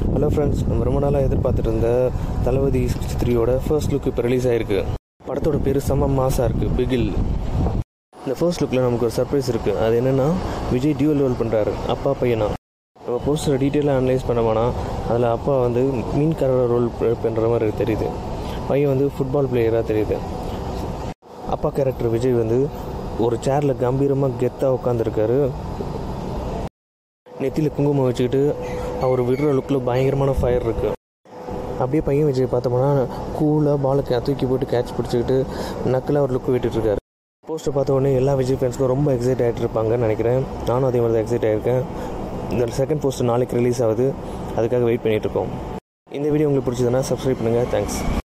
Hello friends, நம்ம ரொம்ப நாளாக எதிர்பார்த்துட்டு இருந்த தளபதி 63யோட ஃபர்ஸ்ட் லுக் இப்போ ரிலீஸ் ஆகிருக்கு. படத்தோட பேர் செம்ம மாசாக இருக்குது, பிகில். இந்த ஃபர்ஸ்ட் லுக்கில் நமக்கு ஒரு சர்ப்ரைஸ் இருக்குது. அது என்னென்னா, விஜய் டியூவல் ரோல் பண்ணுறாரு, அப்பா பையனா. நம்ம போஸ்டரை டீட்டெயிலாக அனலைஸ் பண்ணோம்னா அதில் அப்பா வந்து மீன்காரர் ரோல் பண்ணுற மாதிரி தெரியுது, பையன் வந்து ஃபுட்பால் பிளேயராக தெரியுது. அப்பா கேரக்டர் விஜய் வந்து ஒரு சேரில் கம்பீரமாக கெத்தாக உட்காந்துருக்காரு. நெத்தியில் குங்குமம் வச்சுக்கிட்டு அவர் விடுற லுக்கில் பயங்கரமான ஃபயர் இருக்குது. அப்படியே பையன் விஜய் பார்த்தோம்னா கூலாக பாலை தூக்கி போட்டு கேட்ச் பிடிச்சிக்கிட்டு நக்கில் அவர் லுக்கு விட்டுட்டுருக்காரு. போஸ்டர் பார்த்த உடனே எல்லா விஜய் ஃபேன்ஸ்க்கும் ரொம்ப எக்ஸைட் ஆகிட்டு இருப்பாங்கன்னு நினைக்கிறேன். நானும் அதே மாதிரி தான் எக்ஸைட் ஆகிருக்கேன். இந்த செகண்ட் போஸ்டர் நாளைக்கு ரிலீஸ் ஆகுது, அதுக்காக வெயிட் பண்ணிகிட்ருக்கோம். இந்த வீடியோ உங்களுக்கு பிடிச்சதுன்னா சப்ஸ்கிரைப் பண்ணுங்கள். தேங்க்ஸ்.